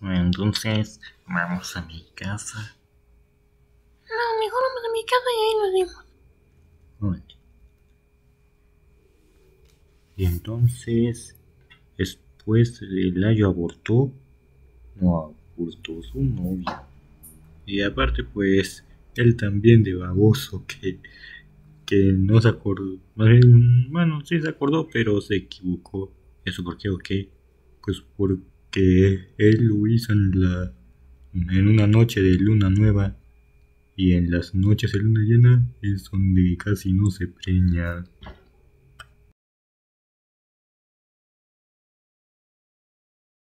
Entonces, vamos a mi casa. No, mejor vamos a mi casa y ahí nos vemos. Vale. Y entonces, después Layo abortó, no abortó su novia. Y aparte, pues, él también de baboso que no se acordó. Más bien, bueno, sí se acordó, pero se equivocó. ¿Eso por qué o qué? Pues porque él lo hizo en una noche de luna nueva. Y en las noches de luna llena es donde casi no se preña.